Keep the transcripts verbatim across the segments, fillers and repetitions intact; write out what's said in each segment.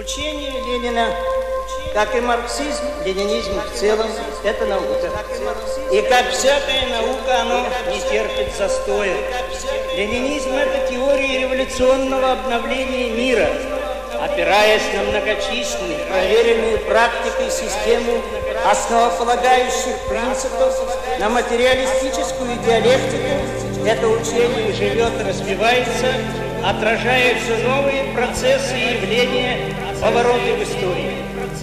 Учение Ленина, как и марксизм, ленинизм в целом, это наука. И как всякая наука, оно не терпит застоя. Ленинизм – это теория революционного обновления мира, опираясь на многочисленные, проверенную практикой систему основополагающих принципов, на материалистическую диалектику, это учение живет и развивается, отражая все новые процессы и явления, повороты в истории.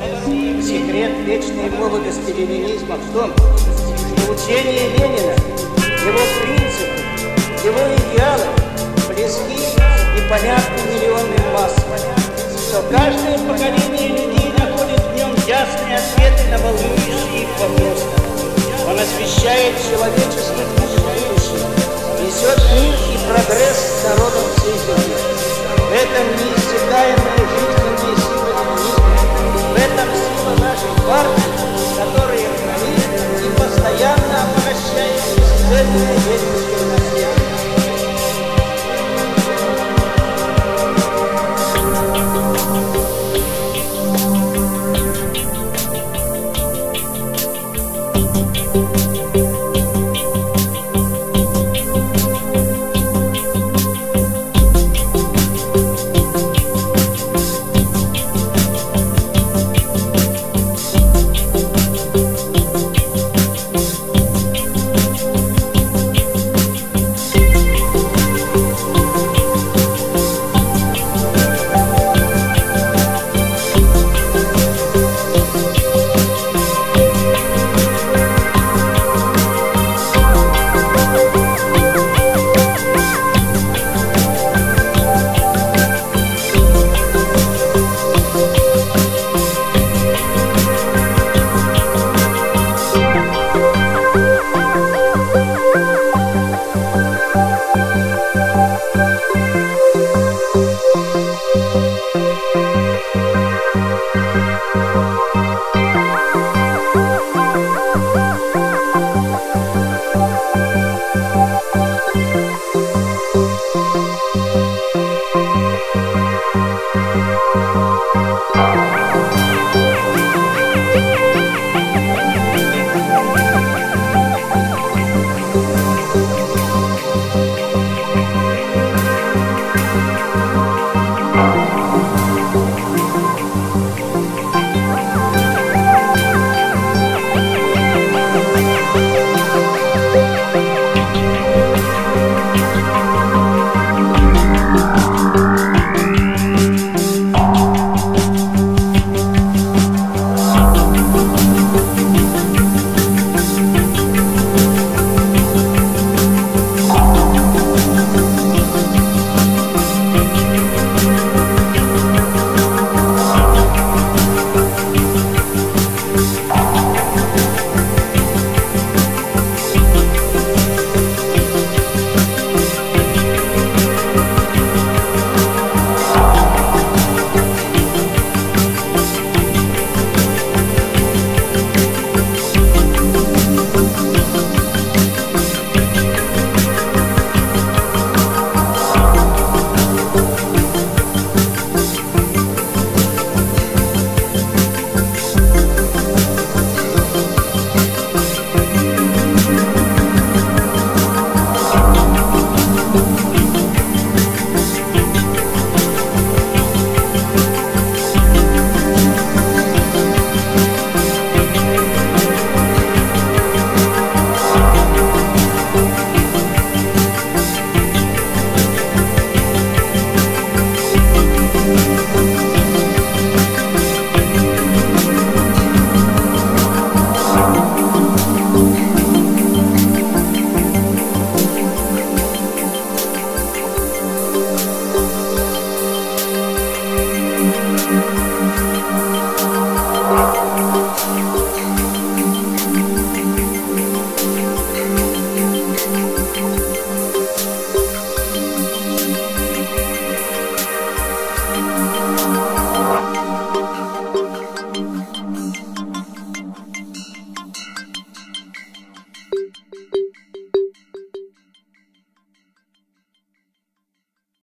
Секрет вечной молодости ленинизма в том, что учение Ленина, его принципы, его идеалы близки и понятны миллионным массам, что каждое поколение людей находит в нем ясные ответы на волнующие их вопросы. Он освещает человеческий путь в будущее, несет мир и прогресс народам всей земли. В этом неиссякаемая жизненная сила ленинизма, в этом сила нашей партии, которая хранит и постоянно обогащает бесценное ленинское наследие. Oh.